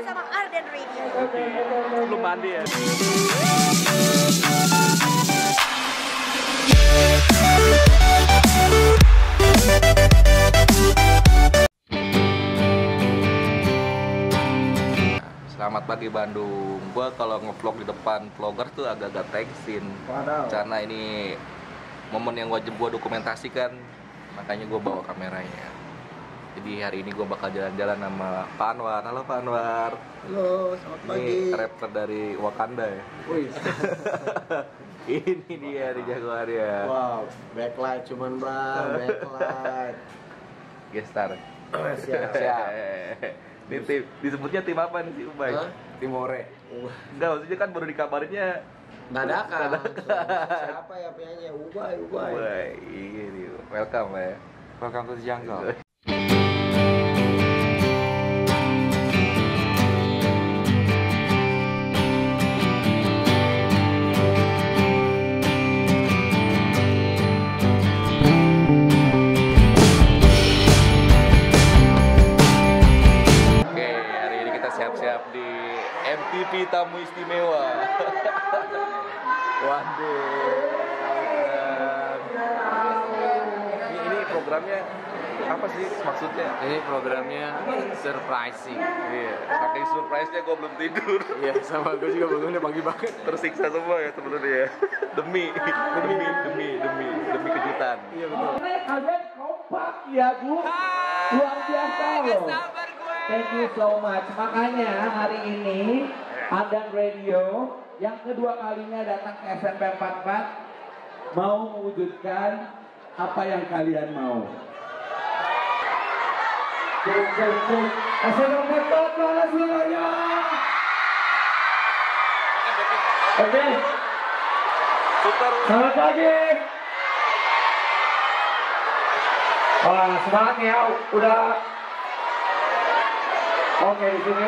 sama Arden Radio. Belum mandi ya. Selamat pagi Bandung. Gua kalau ngevlog di depan vlogger tuh agak-agak tensin. Karena ini momen yang wajib gua dokumentasikan. Makanya gua bawa kameranya. Jadi hari ini gue bakal jalan-jalan sama Pak Anwar. Halo Pak Anwar. Halo, selamat pagi. Ini rapper dari Wakanda ya. Wih. Ini dia di Jaguar ya. Wow, backlight cuman bang, backlight. Gestar. Siap. Ini tim, disebutnya tim apa nih si Ubay? Timore. Enggak, maksudnya kan baru dikabarinnya Dadakan. Siapa ya penyanyi? Ubay. Ubay. Ini welcome ya. Welcome to the jungle. Siap-siap di MTV Tamu Istimewa. Waduh. Ini programnya apa sih maksudnya? Ini programnya surprising. Iya, saking surprise-nya gue belum tidur. Iya, sama gue juga bangunnya pagi banget. Tersiksa semua ya sebenarnya. Demi kejutan. Iya betul. Kalian kompak ya Bu, luar biasa loh. Thank you so much. Makanya hari ini Arden Radio yang kedua kalinya datang ke SMP 44 mau mewujudkan apa yang kalian mau. SMP 44 mana semuanya? Oke. Super. Selamat pagi. Wah, semangat ya, udah. Oke, di sini.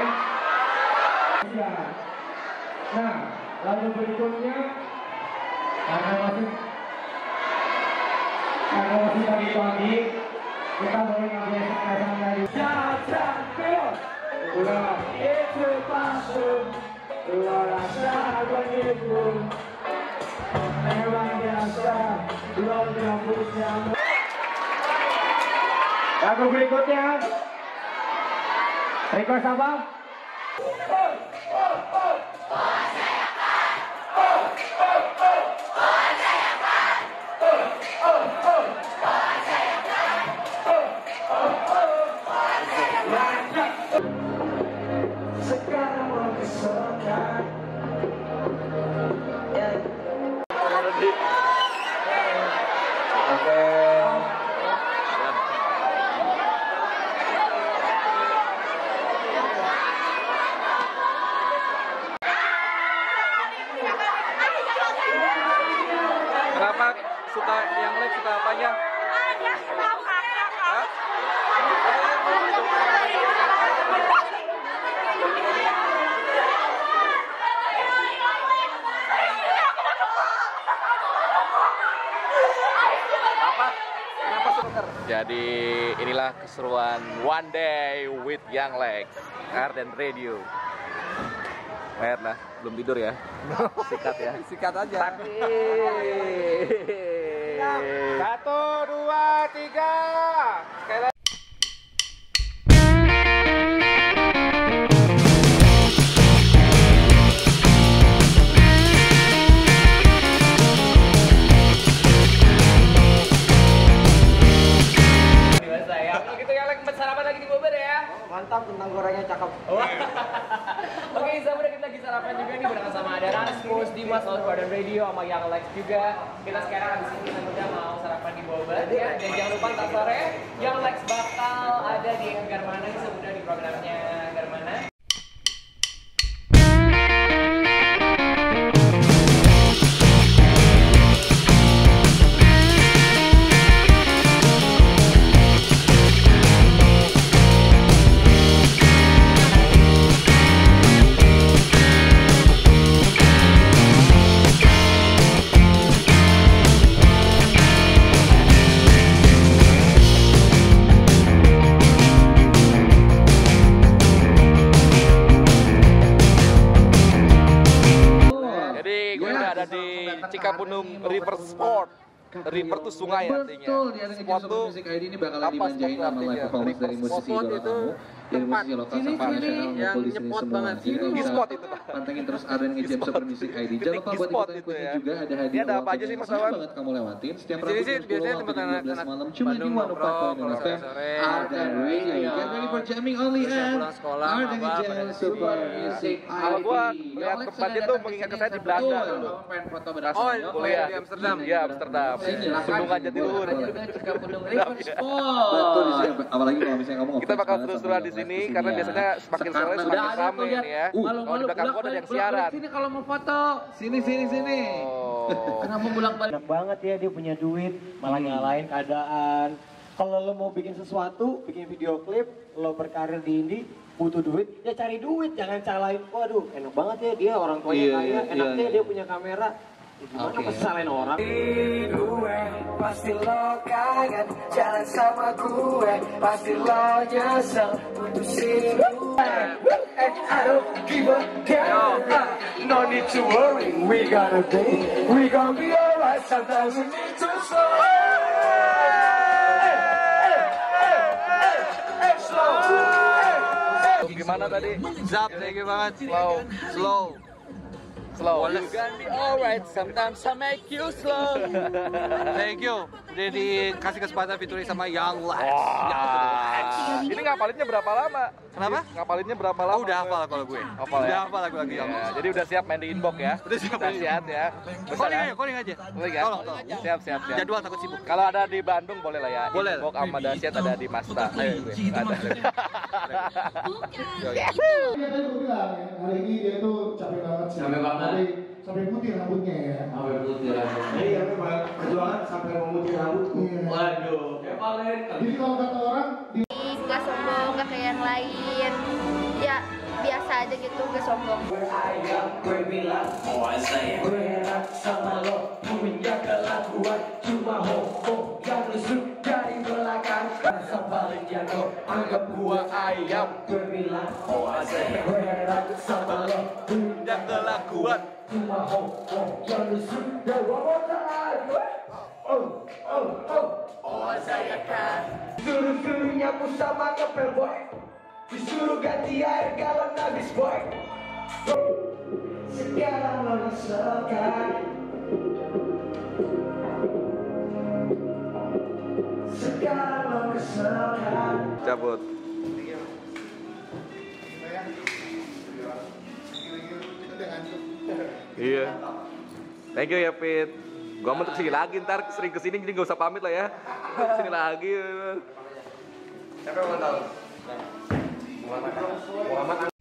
Nah, lalu berikutnya karena masih pagi-pagi kita boleh ngambil kesempatan dari Champion. Udah itu pasung, luar biasa begitu. Memang biasa, luar biasa. Lagu berikutnya. Request apa? Sekarang mau kesokan. Oke. Kenapa suka yang lain suka apanya? Dia tahu kakak. Hah? Apa? Kenapa suka? Jadi inilah keseruan One Day with Young Lex, Arden Radio. Lihat lah, belum tidur ya? Sikat ya? Sikat aja. Satu, dua, tiga. Sekali lagi. Mantap, tentang gorengnya cakep. Oke, Zabra, kita lagi sarapan juga nih bareng sama ada Rasmus, Dimas, Arden Radio, sama Young Lex juga. Kita sekarang habis ini kita udah mau sarapan di Boba ya. Dan jangan lupa ntar sore Young Lex bakal ada di Garmana nih sebenarnya di programnya Garmana. Capundung River Sport. River tuh sungai artinya. Betul, di Adanya Sport Games tuh Music ID ini bakalan apa dimanjain sport sama live artinya? performance dari musisi Sport idola itu kamu. Dari musisi lokal sini, sampai sini, nasional yang ngumpul di sini nyepot semua. banget. Jadi Di bisa spot itu, Pak. pantengin terus Arden Ngejam Super Music ID. Jangan lupa buat Spot ikutan itu kuisnya ya. juga ada Ini hadiah ada apa uang aja sih, yang Mas susah Awan? banget kamu lewatin. Setiap Di Rabu sini sih jam 10 biasanya sampai tempat jam 12 anak-anak malam cuma di Bandung 104.9 nongkrong, FM. sore-sore. Arden Radio. Get ready for jamming only Bisa at pulang sekolah, Arden mabak, Ngejam pada Super sini. Music Kalau ID. gua lihat tempat itu mengingat saya di Belanda dulu. Oh, Kuliah di Amsterdam. Iya, Amsterdam. Bendungan Jatiluhur. Capundung River Sport. Betul di sini, apalagi kalau misalnya kamu Kita bakal terus-terusan di sini karena biasanya semakin sore semakin ramai ini ya. Kalau di belakang gua ada yang siaran. Sini kalau mau foto. Sini. Oh. Kenapa bolak-balik? Enak banget ya dia punya duit, malah nyalain keadaan. Kalau lo mau bikin sesuatu, bikin video klip, lo berkarir di indie, butuh duit, ya cari duit, jangan salahin. Waduh, enak banget ya dia orang tuanya kaya, enaknya dia punya kamera. Gimana pas salahin orang? Gue pasti lo kangen jalan sama gue, pasti lo nyesel putusin gue. I don't give a damn. No need to worry, we gonna be alright. Sometimes we need to slow. Gimana tadi? Zap, thank you banget. Slow. You gonna be alright, sometimes I make you slow. Thank you. Udah dikasih kesempatan featuring sama Young Lex. Wah. Ini ngapalinnya berapa lama? Kenapa? Ngapalinnya berapa lama? Oh, udah hafal kalau gue. Hafal ya? Udah hafal lagu-lagu Young Lex. Ya, jadi udah siap main di inbox ya? Udah siap. Siap ya. Besar ya? Calling aja. Boleh ya? Tolong. Siap. Jadwal takut sibuk. Kalau ada di Bandung boleh lah ya. Boleh. Inbox sama Dasyat ada di Masta. Ayo gue. Ada. Dia tadi gue bilang ya, hari ini dia tuh capek banget sih. Capek banget. Sampai putih rambutnya ya. Sampai putih rambutnya. Iya memang perjuangan sampai memutih rambutku. Waduh. Jadi kalau kata orang di Nggak sombong, nggak kayak yang lain. Ya biasa aja gitu, nggak sombong. Gue bilang, oh saya berat sama lo, punya kelakuan cuma homo yang nusuk dari belakang. Sambalin jago, anggap gua ayam. Gue bilang, oh saya berat sama lo, punya kelakuan cuma homo yang nusuk dari belakang. Oh saya kan suruh nyapu sama ngepel boy, disuruh ganti air galon habis boy. Sekarang lo rasakan, sekarang lo rasakan. Cabut. Iya. Thank you ya Pit. Gua mau kesini lagi ntar sering kesini jadi gak usah pamit lah ya. Kesini lagi. Siapa yang ulang tahun? Muhammad.